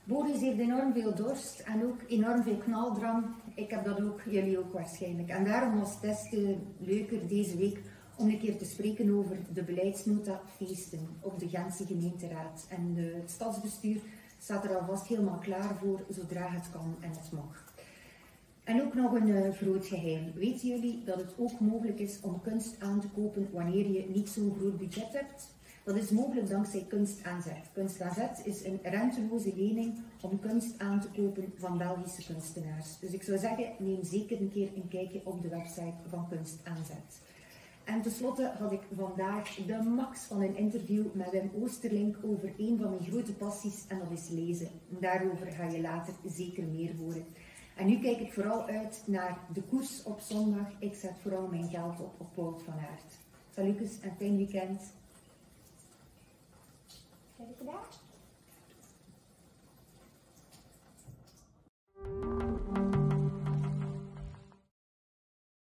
Boris heeft enorm veel dorst en ook enorm veel knaldrang. Ik heb dat ook, jullie ook waarschijnlijk. En daarom was het des te leuker deze week om een keer te spreken over de beleidsnota feesten op de Gentse gemeenteraad. En het stadsbestuur staat er alvast helemaal klaar voor zodra het kan en het mag. En ook nog een groot geheim. Weten jullie dat het ook mogelijk is om kunst aan te kopen wanneer je niet zo'n groot budget hebt? Dat is mogelijk dankzij Kunstaanzet. Kunstaanzet is een renteloze lening om kunst aan te kopen van Belgische kunstenaars. Dus ik zou zeggen, neem zeker een keer een kijkje op de website van Kunstaanzet. En tenslotte had ik vandaag de max van een interview met Wim Oosterlink over een van mijn grote passies en dat is lezen. Daarover ga je later zeker meer horen. En nu kijk ik vooral uit naar de koers op zondag. Ik zet vooral mijn geld op Wout van Aert. Salutjes en fijn weekend. Heb je gedaan?